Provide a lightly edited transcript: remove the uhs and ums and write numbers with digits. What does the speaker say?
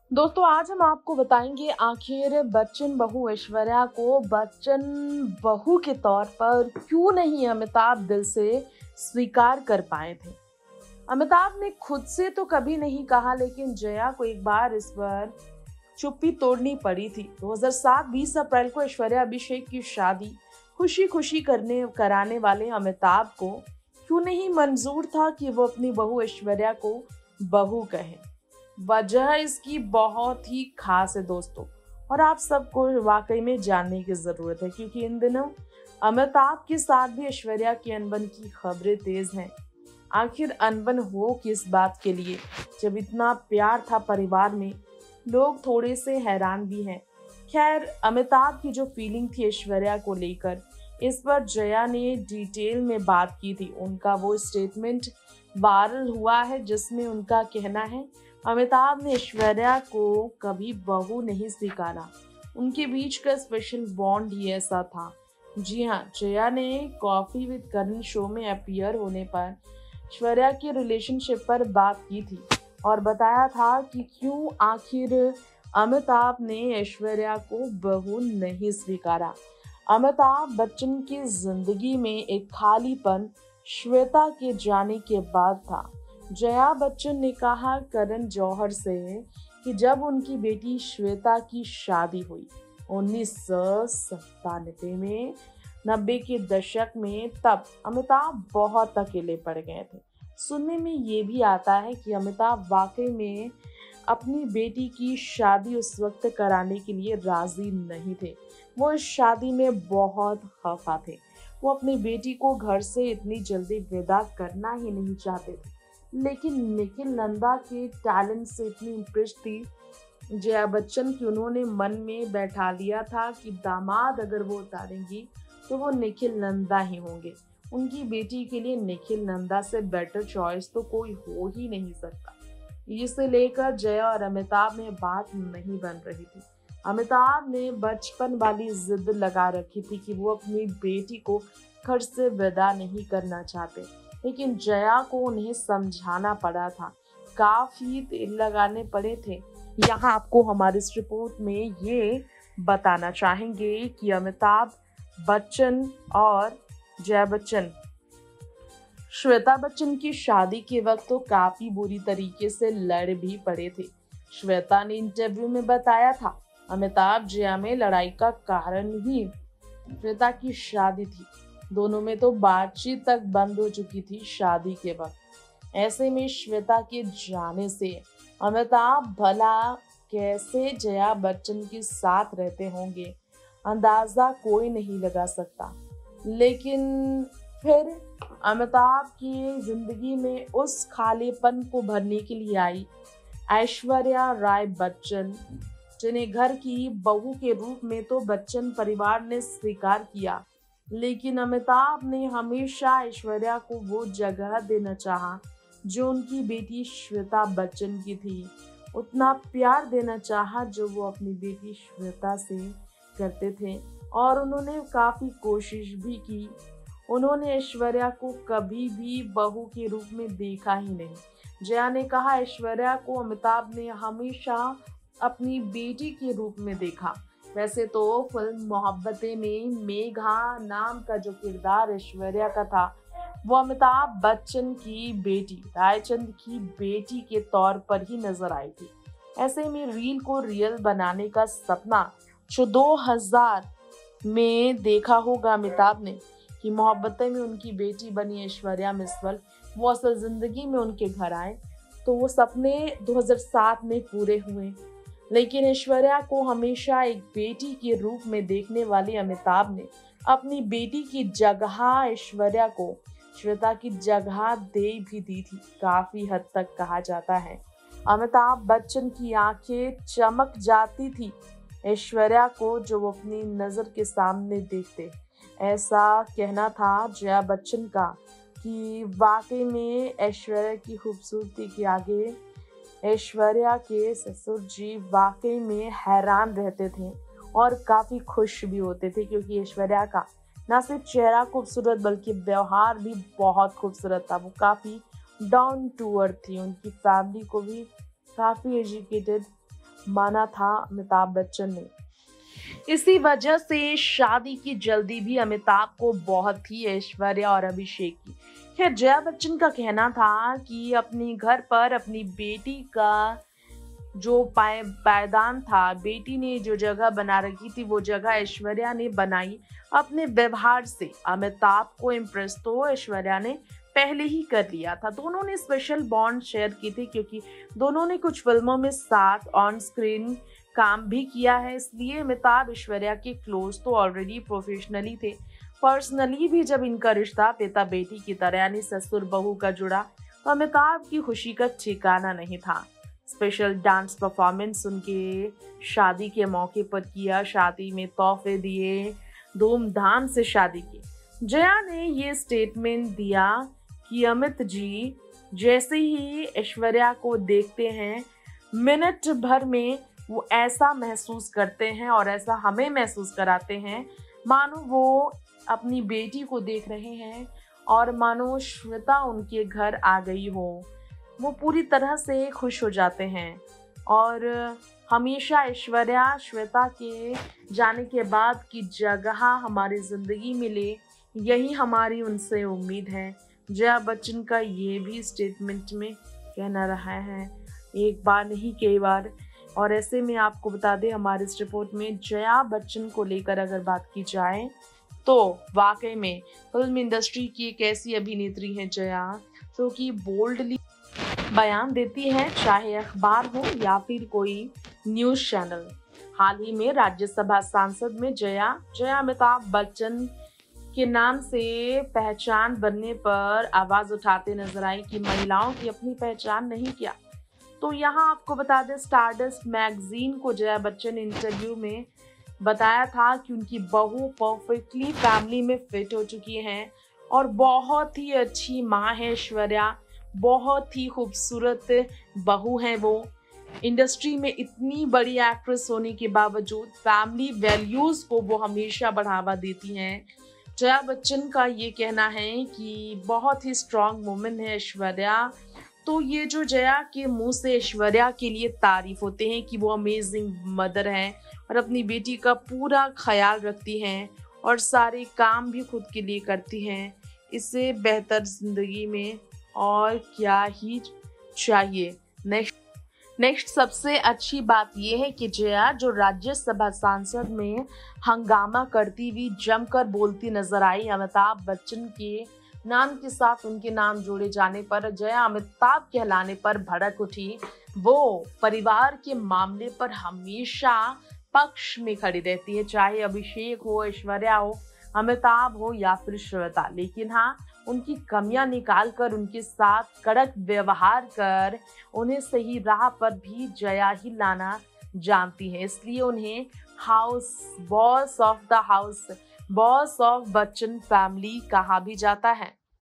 दोस्तों आज हम आपको बताएंगे आखिर बच्चन बहू ऐश्वर्या को बच्चन बहू के तौर पर क्यों नहीं अमिताभ दिल से स्वीकार कर पाए थे। अमिताभ ने खुद से तो कभी नहीं कहा, लेकिन जया को एक बार इस पर चुप्पी तोड़नी पड़ी थी। 2007 20 अप्रैल को ऐश्वर्या अभिषेक की शादी खुशी खुशी करने कराने वाले अमिताभ को क्यों नहीं मंजूर था कि वो अपनी बहू ऐश्वर्या को बहू कहे। वजह इसकी बहुत ही खास है दोस्तों, और आप सबको वाकई में जानने की जरूरत है, क्योंकि इन दिनों अमिताभ के साथ भी ऐश्वर्या की अनबन की खबरें तेज हैं। आखिर अनबन हो किस बात के लिए, जब इतना प्यार था परिवार में। लोग थोड़े से हैरान भी हैं। खैर, अमिताभ की जो फीलिंग थी ऐश्वर्या को लेकर, इस पर जया ने डिटेल में बात की थी। उनका वो स्टेटमेंट वायरल हुआ है जिसमें उनका कहना है, अमिताभ ने ऐश्वर्या को कभी बहू नहीं स्वीकारा, उनके बीच का स्पेशल बॉन्ड ही ऐसा था। जी हाँ, जया ने कॉफी विद करण शो में अपीयर होने पर ऐश्वर्या की रिलेशनशिप पर बात की थी और बताया था कि क्यों आखिर अमिताभ ने ऐश्वर्या को बहू नहीं स्वीकारा। अमिताभ बच्चन की जिंदगी में एक खालीपन श्वेता के जाने के बाद था। जया बच्चन ने कहा करण जौहर से कि जब उनकी बेटी श्वेता की शादी हुई 1997 में, 90 के दशक में, तब अमिताभ बहुत अकेले पड़ गए थे। सुनने में ये भी आता है कि अमिताभ वाकई में अपनी बेटी की शादी उस वक्त कराने के लिए राजी नहीं थे। वो इस शादी में बहुत खफा थे। वो अपनी बेटी को घर से इतनी जल्दी विदा करना ही नहीं चाहते थे, लेकिन निखिल नंदा के टैलेंट से इतनी इम्प्रेस थी जया बच्चन की, उन्होंने मन में बैठा लिया था कि दामाद अगर वो उतारेंगी तो वो निखिल नंदा ही होंगे। उनकी बेटी के लिए निखिल नंदा से बेटर चॉइस तो कोई हो ही नहीं सकता। इसे लेकर जया और अमिताभ में बात नहीं बन रही थी। अमिताभ ने बचपन वाली जिद लगा रखी थी कि वो अपनी बेटी को घर से विदा नहीं करना चाहते, लेकिन जया को उन्हें समझाना पड़ा था, काफी तेल लगाने पड़े थे। यहाँ आपको हमारी इस रिपोर्ट में ये बताना चाहेंगे कि अमिताभ बच्चन और जया बच्चन श्वेता बच्चन की शादी के वक्त तो काफी बुरी तरीके से लड़ भी पड़े थे। श्वेता ने इंटरव्यू में बताया था, अमिताभ जया में लड़ाई का कारण ही श्वेता की शादी थी। दोनों में तो बातचीत तक बंद हो चुकी थी शादी के वक्त। ऐसे में श्वेता के जाने से अमिताभ भला कैसे जया बच्चन के साथ रहते होंगे, अंदाजा कोई नहीं लगा सकता। लेकिन फिर अमिताभ की जिंदगी में उस खालीपन को भरने के लिए आई ऐश्वर्या राय बच्चन, जिन्हें घर की बहू के रूप में तो बच्चन परिवार ने स्वीकार किया, लेकिन अमिताभ ने हमेशा ऐश्वर्या को वो जगह देना चाहा जो उनकी बेटी श्वेता बच्चन की थी, उतना प्यार देना चाहा जो वो अपनी बेटी श्वेता से करते थे। और उन्होंने काफी कोशिश भी की। उन्होंने ऐश्वर्या को कभी भी बहू के रूप में देखा ही नहीं। जया ने कहा, ऐश्वर्या को अमिताभ ने हमेशा अपनी बेटी के रूप में देखा। वैसे तो फिल्म मोहब्बतें में मेघा नाम का जो किरदार ऐश्वर्या का था, वो अमिताभ बच्चन की बेटी रायचंद की बेटी के तौर पर ही नजर आई थी। ऐसे में रील को रियल बनाने का सपना जो 2000 में देखा होगा अमिताभ ने कि मोहब्बतें में उनकी बेटी बनी ऐश्वर्या मिसवाल, वो असल जिंदगी में उनके घर आए, तो वो सपने 2007 में पूरे हुए। लेकिन ऐश्वर्या को हमेशा एक बेटी के रूप में देखने वाले अमिताभ ने अपनी बेटी की जगह ऐश्वर्या को श्वेता की जगह दे भी दी थी। काफी हद तक कहा जाता है अमिताभ बच्चन की आंखें चमक जाती थी ऐश्वर्या को जो वो अपनी नजर के सामने देखते। ऐसा कहना था जया बच्चन का कि वाकई में ऐश्वर्या की खूबसूरती के आगे ऐश्वर्या के ससुर जी वाकई में हैरान रहते थे और काफी खुश भी होते थे, क्योंकि ऐश्वर्या का न सिर्फ चेहरा खूबसूरत बल्कि व्यवहार भी बहुत खूबसूरत था। वो काफी डाउन टू अर्थ थी। उनकी फैमिली को भी काफी एजुकेटेड माना था अमिताभ बच्चन ने। इसी वजह से शादी की जल्दी भी अमिताभ को बहुत थी ऐश्वर्या और अभिषेक की। खैर, जया बच्चन का कहना था कि अपने घर पर अपनी बेटी का जो पायदान था, बेटी ने जो जगह बना रखी थी, वो जगह ऐश्वर्या ने बनाई अपने व्यवहार से। अमिताभ को इम्प्रेस तो ऐश्वर्या ने पहले ही कर लिया था। दोनों ने स्पेशल बॉन्ड शेयर की थी क्योंकि दोनों ने कुछ फिल्मों में साथ ऑन स्क्रीन काम भी किया है, इसलिए अमिताभ ऐश्वर्या के क्लोज तो ऑलरेडी प्रोफेशनली थे। पर्सनली भी जब इनका रिश्ता पिता बेटी की तरह यानी ससुर बहू का जुड़ा तो अमिताभ की खुशी का ठिकाना नहीं था। स्पेशल डांस परफॉर्मेंस उनके शादी के मौके पर किया, शादी में तोहफे दिए, धूमधाम से शादी की। जया ने ये स्टेटमेंट दिया कि अमित जी जैसे ही ऐश्वर्या को देखते हैं, मिनट भर में वो ऐसा महसूस करते हैं और ऐसा हमें महसूस कराते हैं मानो वो अपनी बेटी को देख रहे हैं और मानो श्वेता उनके घर आ गई हो। वो पूरी तरह से खुश हो जाते हैं और हमेशा ऐश्वर्या श्वेता के जाने के बाद की जगह हमारी ज़िंदगी मिले, यही हमारी उनसे उम्मीद है। जया बच्चन का ये भी स्टेटमेंट में कहना रहा है, एक बार नहीं कई बार। और ऐसे में आपको बता दें, हमारे इस रिपोर्ट में जया बच्चन को लेकर अगर बात की जाए तो वाकई में फिल्म इंडस्ट्री की एक ऐसी अभिनेत्री है जया, जो कि बोल्डली बयान देती है, चाहे अखबार हो या फिर कोई न्यूज़ चैनल। हाल ही में राज्यसभा सांसद में जया अमिताभ बच्चन के नाम से पहचान बनने पर आवाज उठाते नजर आई कि महिलाओं की अपनी पहचान नहीं क्या। तो यहाँ आपको बता दें, स्टारडस्ट मैगजीन को जया बच्चन ने इंटरव्यू में बताया था कि उनकी बहू परफेक्टली फैमिली में फिट हो चुकी हैं और बहुत ही अच्छी माँ है ऐश्वर्या, बहुत ही खूबसूरत बहू हैं वो। इंडस्ट्री में इतनी बड़ी एक्ट्रेस होने के बावजूद फैमिली वैल्यूज़ को वो हमेशा बढ़ावा देती हैं। जया बच्चन का ये कहना है कि बहुत ही स्ट्रॉन्ग वुमेन है ऐश्वर्या। तो ये जो जया के मुंह से ऐश्वर्या के लिए तारीफ होते हैं कि वो अमेजिंग मदर हैं और अपनी बेटी का पूरा ख्याल रखती हैं और सारे काम भी खुद के लिए करती हैं, इससे बेहतर जिंदगी में और क्या ही चाहिए। नेक्स्ट सबसे अच्छी बात यह है कि जया जो राज्यसभा सांसद में हंगामा करती हुई जमकर बोलती नजर आई, अमिताभ बच्चन के नाम के साथ उनके नाम जोड़े जाने पर जया अमिताभ कहलाने पर भड़क उठी। वो परिवार के मामले पर हमेशा पक्ष में खड़ी रहती है, चाहे अभिषेक हो, ऐश्वर्या हो, अमिताभ हो या फिर श्वेता। लेकिन हाँ, उनकी कमियां निकाल कर उनके साथ कड़क व्यवहार कर उन्हें सही राह पर भी जया ही लाना जानती है, इसलिए उन्हें बॉस ऑफ बच्चन फैमिली कहा भी जाता है।